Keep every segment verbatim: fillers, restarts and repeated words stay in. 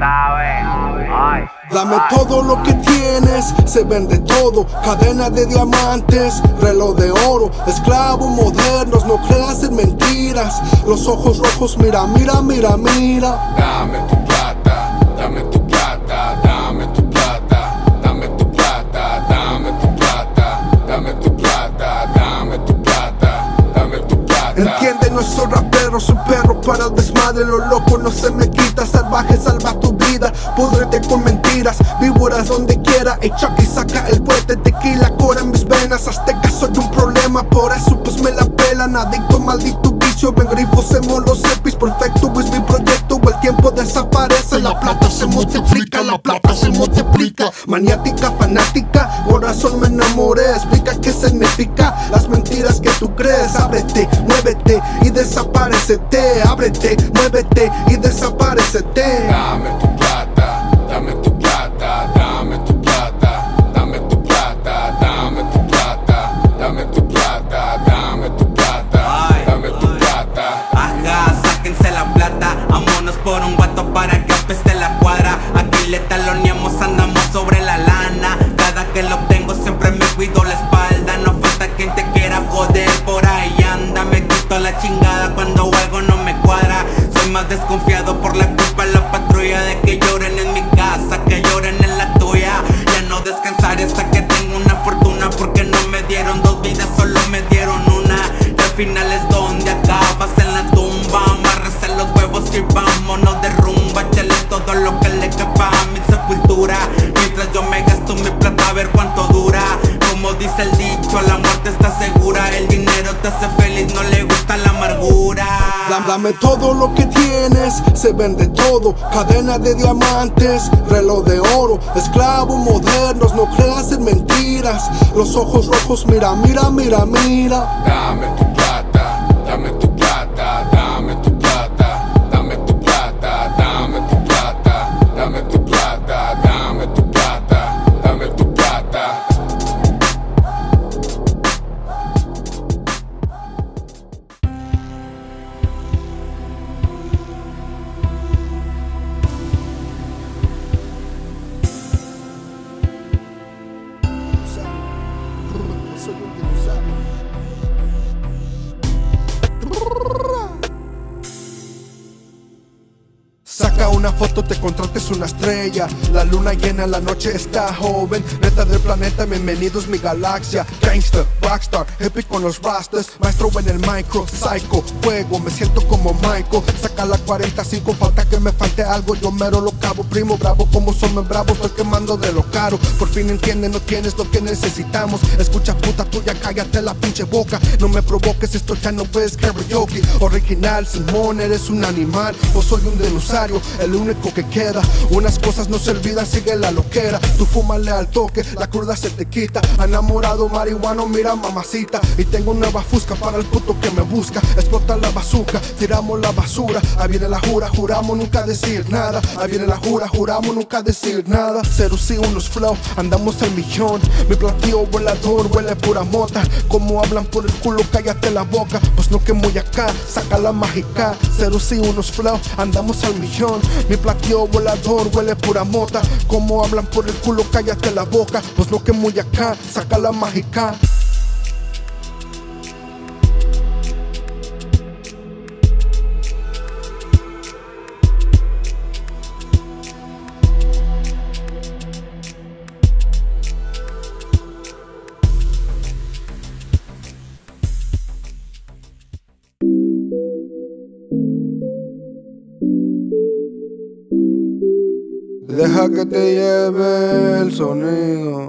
sabes. Ay, Dame ay. todo lo que tienes, se vende todo. Cadena de diamantes, reloj de oro. Esclavos modernos, no creas en mentiras. Los ojos rojos, mira, mira, mira, mira. Dame tu plata, dame tu plata, dame tu plata, dame tu plata, dame tu plata, dame tu plata, dame tu plata, dame tu plata. Entiende, no soy rapero, soy perro para el desmadre. Lo loco no se me quita, salvaje salva tu vida. Púdrete con mentiras, víboras donde quiera. Y Chucky saca el fuerte, tequila, cora en mis venas. Azteca soy un problema, por eso pues me la pelan. Adicto, maldito vicio, ven grifosemos los epis. Perfecto es mi proyecto, el tiempo desaparece. La plata se multiplica, la plata se multiplica. Maniática, fanática, corazón me enamoré. Explica qué significa las mentiras que tú crees. Ábrete, muévete y desaparecete. Ábrete, muévete y desaparecete. Dame tu plata, dame tu plata, dame tu plata, dame tu plata, dame tu plata, dame tu plata, dame tu plata, dame tu plata. Ajá, sáquense la plata, vámonos por un guato para que apeste la cuadra. Aquí le taloneamos, andamos sobre la lana. Cada que lo obtengo siempre me cuido la espalda. No falta quien te quiera joder, por ahí anda. Me quito la chingada cuando algo no me cuadra. Soy más desconfiado por la culpa de la patrulla. De que lloren en mi casa, que lloren en la tuya. Ya no descansaré hasta que tenga una fortuna. Porque no me dieron dos vidas, solo me dieron una. Y al final es donde acabas, en la tumba. Amárrese los huevos y vámonos de rumba. Échale todo lo que le quepa a mi sepultura. Mientras yo me gasto mi plata a ver cuánto dura. Como dice el dicho, la muerte está segura. El dinero te hace feliz, no le gusta la amargura. Dame todo lo que tienes, se vende todo. Cadena de diamantes, reloj de oro. Esclavos modernos, no creas en mentiras. Los ojos rojos, mira, mira, mira, mira. Dame tu plata, dame tu plata, dame tu plata, dame tu plata, dame tu plata, dame tu plata, dame tu plata, dame tu plata. Soy un dinosaurio. Saca una foto, te contrates una estrella. La luna llena, la noche está joven. Neta del planeta, bienvenidos mi galaxia. Gangster, rockstar, hippie con los rastas. Maestro en el micro, psycho, fuego. Me siento como Michael. Saca la cuarenta y cinco, falta que me falte algo. Yo mero lo cabo, primo bravo. Como somos bravos, estoy quemando de lo caro. Por fin entiende, no tienes lo que necesitamos. Escucha puta tuya, cállate la pinche boca. No me provoques, esto ya no es karaoke. Original, Simón, eres un animal. O soy un dinosaurio, el único que queda. Unas cosas no se olvidan, sigue la loquera. Tú fúmale al toque, la cruda se te quita. Enamorado, marihuano, mira mamacita. Y tengo nueva fusca para el puto que me busca. Explota la bazooka, tiramos la basura. Ahí viene la jura, juramos nunca decir nada. Ahí viene la jura, juramos nunca decir nada. Cero sí, unos flow, andamos al millón. Mi platillo volador huele pura mota. Como hablan por el culo, cállate la boca. Pues no que muy acá, saca la mágica. Cero sí, unos flow, andamos al millón. Mi platillo volador huele pura mota. Como hablan por el culo, cállate la boca. Pues no que muy acá, saca la mágica. Deja que te lleve el sonido.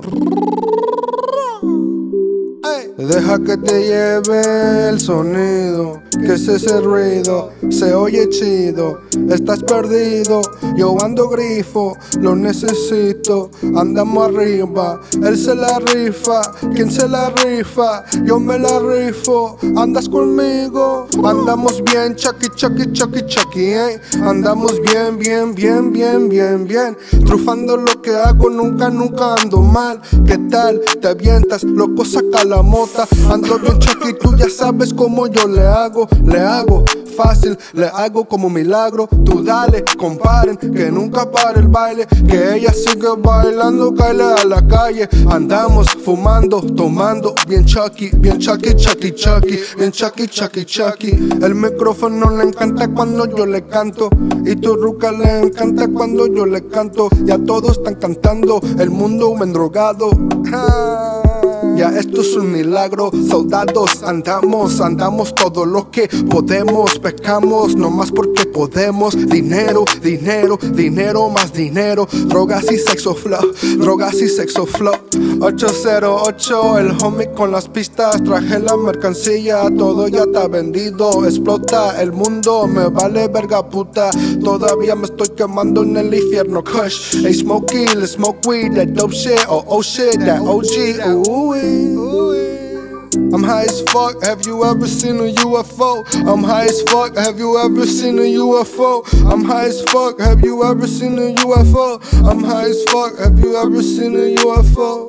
Deja que te lleve el sonido. Que es ese ruido, se oye chido. Estás perdido, yo ando grifo. Lo necesito, andamos arriba. Él se la rifa, ¿quién se la rifa? Yo me la rifo, andas conmigo. Andamos bien, chucky, chucky, chucky, chucky, eh. Andamos bien, bien, bien, bien, bien, bien. Trufando lo que hago, nunca, nunca ando mal. ¿Qué tal? Te avientas, loco, saca la mota. Ando bien chucky, tú ya sabes cómo yo le hago. hago, le hago fácil, le hago como milagro. Tú dale, comparen, que nunca pare el baile, que ella sigue bailando, caile a la calle. Andamos fumando, tomando, bien chucky, bien chucky, chucky, chucky, bien chucky, chucky, chucky. El micrófono le encanta cuando yo le canto, y tu ruca le encanta cuando yo le canto. Ya todos están cantando, el mundo me drogado. Ya esto es un milagro, soldados, andamos, andamos todo lo que podemos, pecamos nomás porque podemos. Dinero, dinero, dinero, más dinero, drogas y sexo flow, drogas y sexo flow. ocho cero ocho, el homie con las pistas, traje la mercancía, todo ya está vendido. Explota el mundo, me vale verga puta, todavía me estoy quemando en el infierno. Kush, hey Smokey, let's smoke weed, that dope shit, oh oh shit, that O G, ooh. I'm high as fuck, have you ever seen a U F O? I'm high as fuck, have you ever seen a U F O? I'm high as fuck, have you ever seen a U F O? I'm high as fuck, have you ever seen a U F O?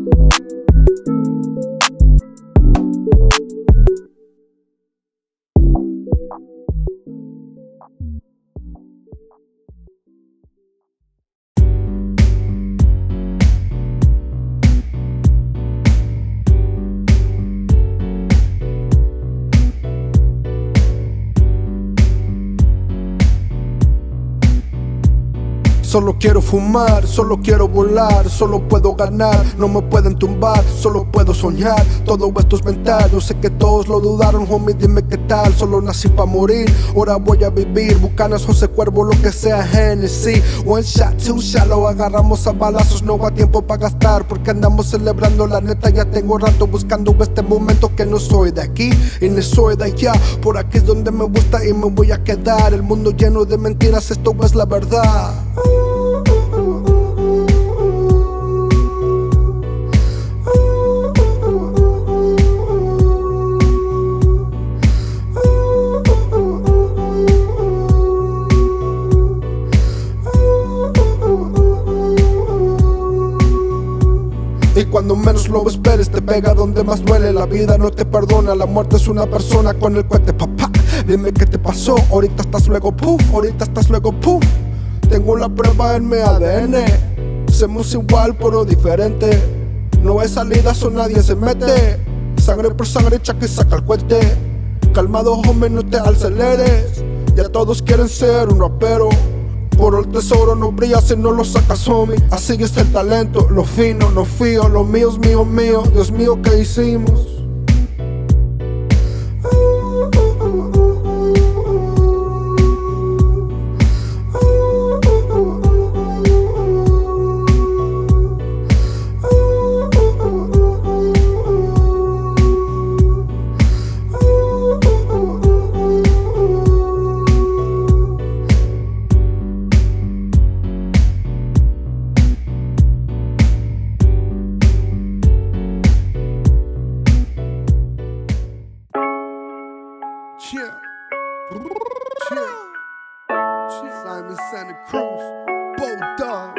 Solo quiero fumar, solo quiero volar, solo puedo ganar, no me pueden tumbar, solo puedo soñar, todo esto es mental, yo sé que todos lo dudaron, homie, dime qué tal, solo nací pa' morir, ahora voy a vivir, Bucanas, José Cuervo, lo que sea, Hennessy, one shot, two shot, lo agarramos a balazos, no va tiempo pa' gastar, porque andamos celebrando, la neta ya tengo rato buscando este momento, que no soy de aquí y ni soy de allá, por aquí es donde me gusta y me voy a quedar, el mundo lleno de mentiras, esto es la verdad. Y cuando menos lo esperes te pega donde más duele. La vida no te perdona, la muerte es una persona con el cohete, papá. Dime qué te pasó, ahorita estás luego puff, ahorita estás luego puff. Tengo la prueba en mi A D N, somos igual pero diferente. No hay salidas o nadie se mete, sangre por sangre, chaque saca el cohete. Calmado homie, no te aceleres, ya todos quieren ser un rapero. Por el tesoro no brilla si no lo sacas, homie. Así es el talento, lo fino, no fío. Lo mío es mío, mío, Dios mío, ¿qué hicimos? Yeah. Yeah. Simon Santa Cruz, Bulldog.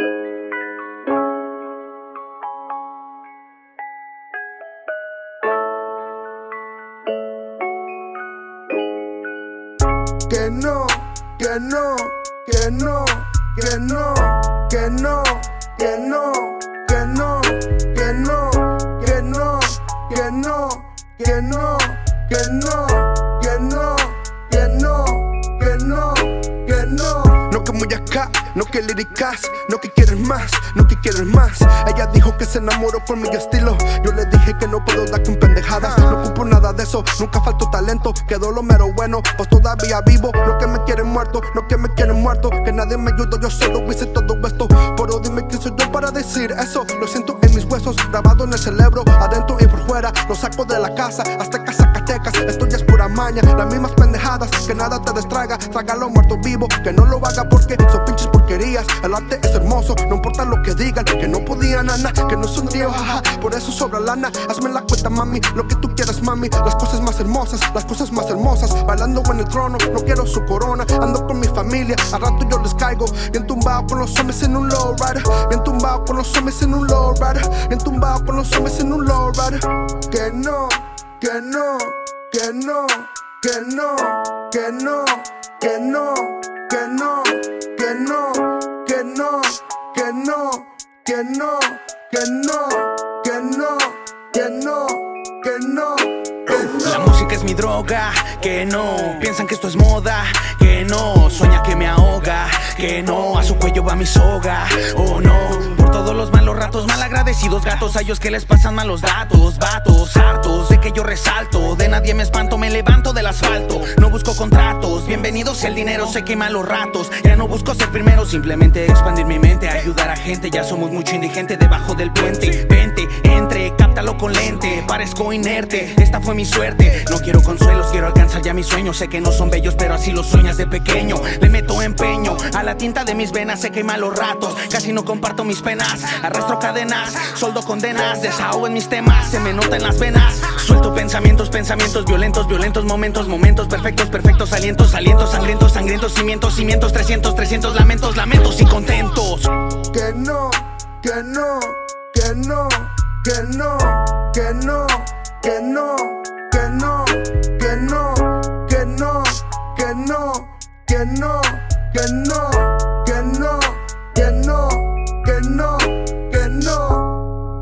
Que no, que no, que no, que no, que no, que no, que no, que no, que no, que no, que no, que no. Que no, que no, que no, que no. No que muy acá, no que líricas, no que quieres más, no que quieres más. Ella dijo que se enamoró con mi estilo. Yo le dije que no puedo dar con pendejadas. No ocupo nada de eso, nunca faltó talento. Quedó lo mero bueno, pues todavía vivo. No que me quieren muerto, no que me quieren muerto. Que nadie me ayudó, yo solo hice todo esto. Pero dime quién soy yo para decir eso. Lo siento en mis huesos, grabado en el cerebro, adentro y por fuera. Lo saco de la casa, hasta Zacatecas. Esto ya es pura maña, las mismas pendejadas. Que nada te distraiga, trágalo muerto vivo. Que no lo haga porque son pinches porquerías. El arte es hermoso, no importa lo que digan. Que no podían, nana, que no sonrío, jaja. Por eso sobra lana, hazme la cuenta, mami. Lo que tú quieras, mami, las cosas más hermosas, las cosas más hermosas. Bailando en el trono, no quiero su corona. Ando con mi familia, al rato yo les caigo. Bien tumbado con los hombres en un lowrider. Bien tumbado con los hombres en un lowrider. Bien tumbado con los hombres en un lowrider. Que no, que no, que no, que no, que no, que no, que no, que no, que no, que no, que no, que no, que no, que no, que no. La música es mi droga, que no. Piensan que esto es moda, que no. Sueña que me ahoga, que no. A su cuello va mi soga, oh no. Por todos los malos ratos, malagradecidos gatos, a ellos que les pasan malos datos. Vatos, hartos de que yo resalto. De nadie me espanto, me levanto del asfalto. No busco contratos, bienvenidos sea el dinero, se quema los ratos. Ya no busco ser primero, simplemente expandir mi mente, ayudar a gente. Ya somos mucho indigente debajo del puente. Vente, entre, cáptalo con lente. Parezco inerte, esta fue mi suerte. No quiero consuelos, quiero alcanzar ya mis sueños. Sé que no son bellos, pero así los sueñas de pequeño. Le meto empeño a la tinta de mis venas, se quema los ratos. Casi no comparto mis penas, arrastro cadenas, soldo condenas, desahogo en mis temas, se me nota en las venas. Suelto pensamientos, pensamientos violentos, violentos momentos, momentos perfectos, perfectos alientos, alientos sangrientos, sangrientos cimientos, cimientos, trescientos, trescientos lamentos, lamentos y contentos. Que no, que no, que no, que no, que no, que no, que no, que no, que no, que no, que no, que no, que no, que no, que no, que no.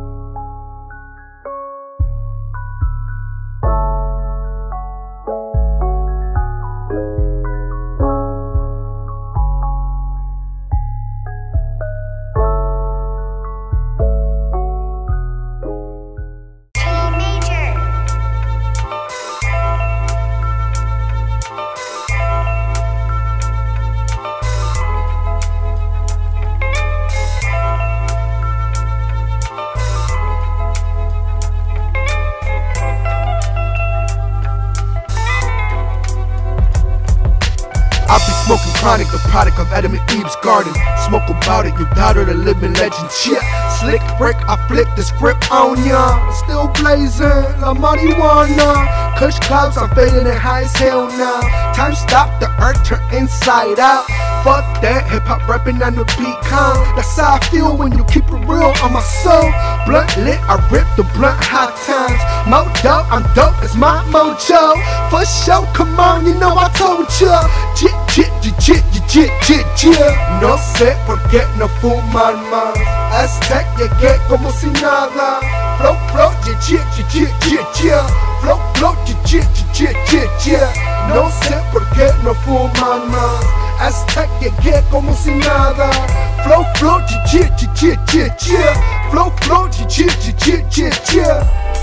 I be smoking chronic, the product of Adam and Eve's garden. Smoke about it, you doubt it, a living legend. Shit, slick brick, I flip the script on ya. Still blazing, la marijuana. Kush clouds, I'm fading it high as hell now. Time stop, the earth turn inside out. Fuck that, hip hop rapping on the beat count. That's how I feel when you keep it real on my soul. Blunt lit, I rip the blunt hot times. Mo dope, I'm dope, it's my mojo. For sure, come on, you know I told ya. Jit, jit, jit, jit, jit, jit, jit. No sé por qué no fuman más. Aztec llegué como si nada. Flow, flow, jit, jit, jit, jit, jit. Flow, flow, jit, jit, jit, jit, jit. No sé por qué no fuman más. Aztec llegué como si nada. Flow, flow, jit, jit, jit, jit, jit. Flow, flow, jit, jit, jit, jit, jit.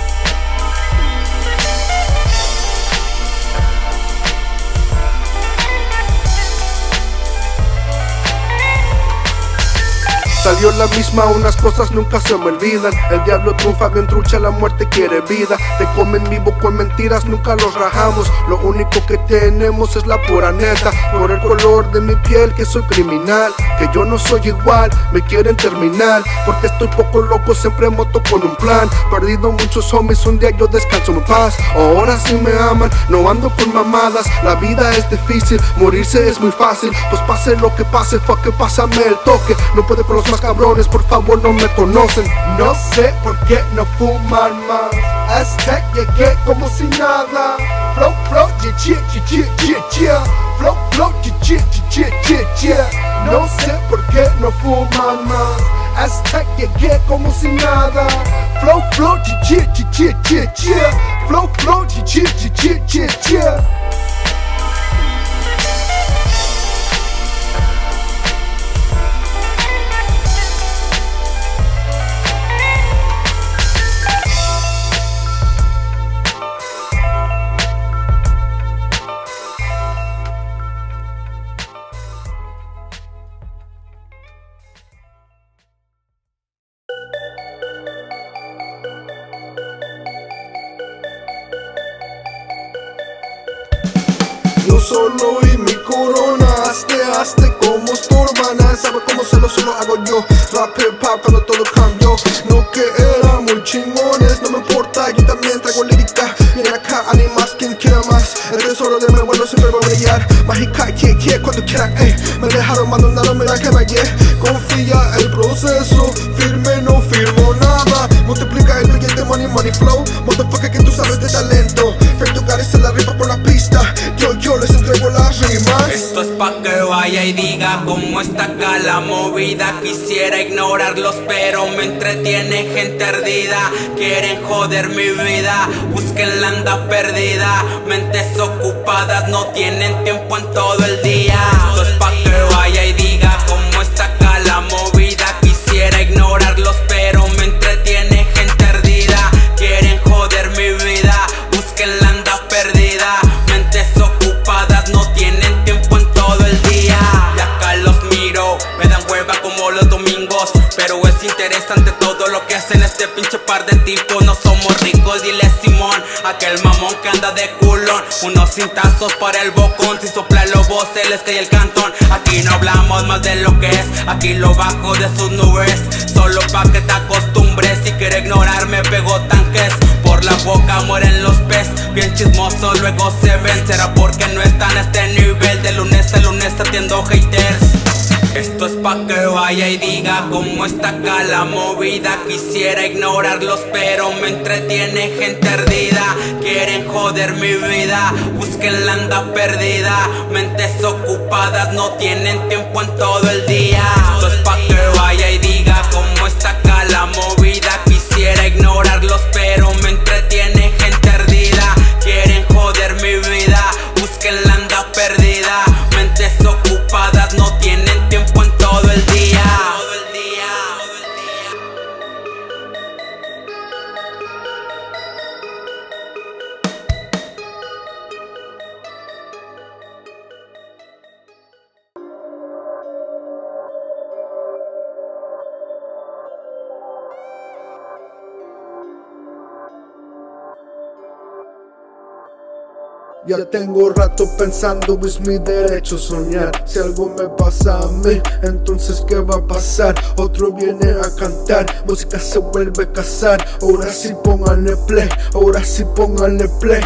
Salió la misma, unas cosas nunca se me olvidan. El diablo triunfa, bien trucha, la muerte quiere vida. Te comen vivo con mentiras, nunca los rajamos. Lo único que tenemos es la pura neta. Por el color de mi piel que soy criminal, que yo no soy igual, me quieren terminar. Porque estoy poco loco, siempre moto con un plan. Perdido muchos homies, un día yo descanso en paz. Ahora sí me aman, no ando con mamadas. La vida es difícil, morirse es muy fácil. Pues pase lo que pase, fuck que pásame el toque. No puedo con los más cabrones, por favor no me conocen. No sé por qué no fuman más. Aztec llegué como si nada. Flow, flow, yeah, yeah, yeah, yeah, yeah. Flow, flow, yeah, yeah, yeah, yeah, yeah. No sé por qué no fuman más. Aztec llegué como si nada. Flow, flow, yeah, yeah, yeah, yeah, yeah. Flow, flow, yeah, yeah, yeah, yeah, yeah. Yo solo y mi corona, hazte, hazte como estorbana. Sabe cómo solo, solo hago yo. Rap, hip hop, cuando todo cambió. No que era muy chingones, no me importa, yo también traigo lírica. Viene acá, animas, quien quiera más. El tesoro de mi abuelo siempre va a brillar. Mágica, quien quiera, cuando quieran, ey. Me dejaron, abandonaron, mira que me hallé. Confía el proceso, firme, no firmo nada. Multiplica el billete, money, money flow. Motherfucker que tú sabes de talento. Fer tu cara se la rifa por la pista. vaya y diga cómo está acá la movida. Quisiera ignorarlos pero me entretiene gente ardida. Quieren joder mi vida, busquen la anda perdida. Mentes ocupadas no tienen tiempo en todo el día. Esto es pa' que vaya y diga cómo está acá la movida. Quisiera ignorarlos pero me entretiene gente ardida. Quieren joder mi vida, busquen la anda perdida. Mentes ocupadas no tienen tiempo en todo el día. Y acá los miro, me dan hueva como los domingos, pero es interesante todo lo que hacen este pinche par de tipos. No somos ricos, dile Simón, aquel mamón que anda de culón. Unos cintazos para el bocón, si sopla los voces les cae el cantón. Aquí no hablamos más de lo que es, aquí lo bajo de sus nubes. Solo pa' que te acostumbres, si quiere ignorar me pego tanques. Por la boca mueren los pez, bien chismosos luego se ven. Será porque no están a este nivel, de lunes a lunes atiendo haters. Esto es pa' que vaya y diga cómo está acá la movida. Quisiera ignorarlos pero me entretiene gente ardida. Quieren joder mi vida, busquen la anda perdida. Mentes ocupadas no tienen tiempo en todo el día. Esto es pa' que vaya y diga cómo está acá la movida. Quisiera ignorarlos pero me entretiene gente ardida. Quieren joder mi vida, busquen la anda perdida. Mentes ocupadas no tienen tiempo en todo el día. Todo el día. Ya tengo rato pensando, es mi derecho soñar. Si algo me pasa a mí, entonces ¿qué va a pasar? Otro viene a cantar, música se vuelve a casar. Ahora sí pónganle play, ahora sí pónganle play.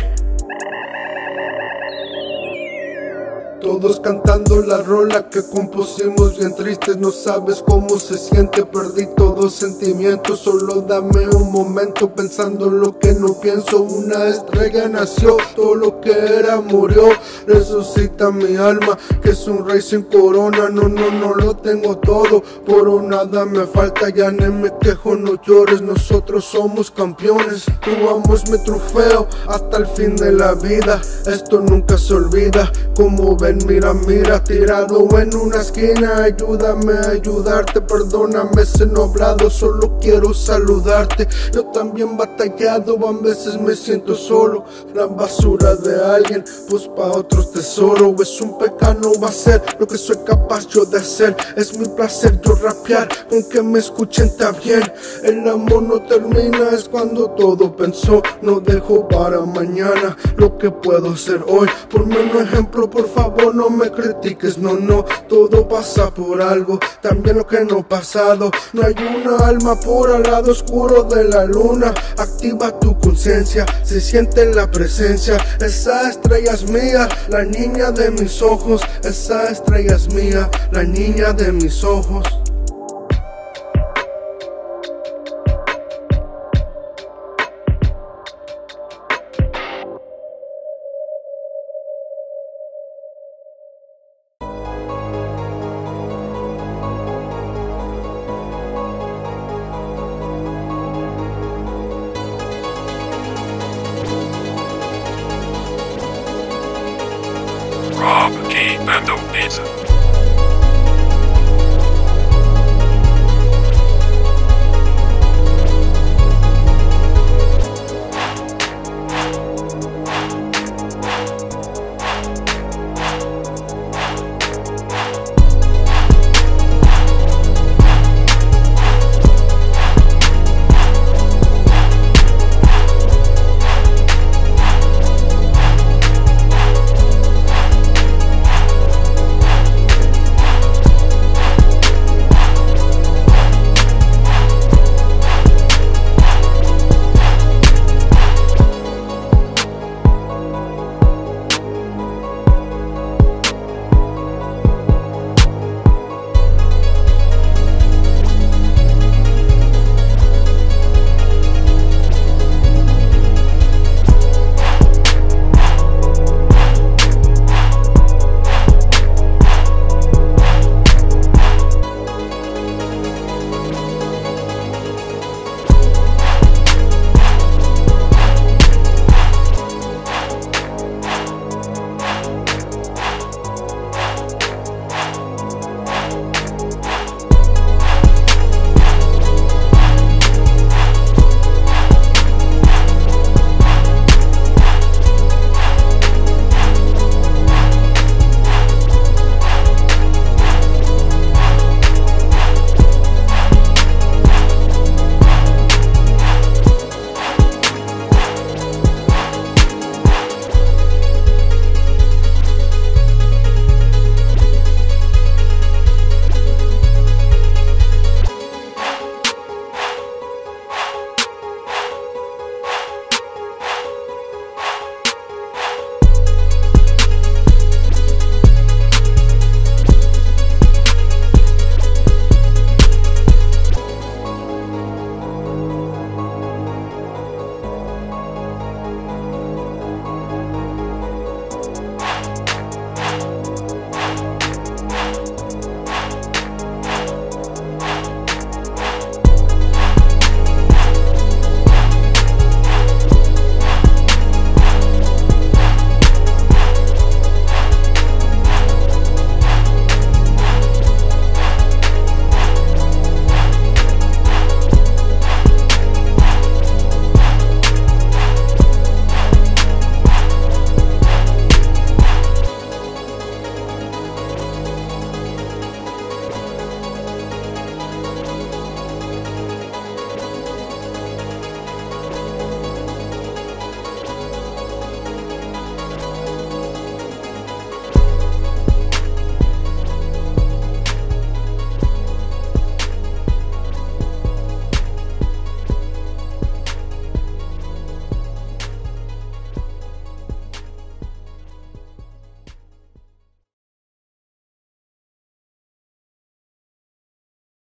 Todos cantando la rola que compusimos bien tristes. No sabes cómo se siente, perdí todos sentimientos. Solo dame un momento pensando lo que no pienso. Una estrella nació, todo lo que era murió. Resucita mi alma, que es un rey sin corona. No, no, no lo tengo todo, por nada me falta. Ya ni me quejo, no llores, nosotros somos campeones. Tu amo es mi trofeo hasta el fin de la vida. Esto nunca se olvida, como ven, mira, mira, tirado en una esquina. Ayúdame a ayudarte, perdóname ese no hablado, solo quiero saludarte. Yo también batallado, a veces me siento solo. La basura de alguien, pues pa' otros tesoro. Es un pecado, va a ser lo que soy capaz yo de hacer. Es mi placer yo rapear, con que me escuchen está bien. El amor no termina, es cuando todo pensó. No dejo para mañana lo que puedo ser hoy. Por menos ejemplo, por favor, no me critiques, no, no, todo pasa por algo, también lo que no ha pasado. No hay una alma pura al lado oscuro de la luna. Activa tu conciencia, se siente la presencia. Esa estrella es mía, la niña de mis ojos. Esa estrella es mía, la niña de mis ojos.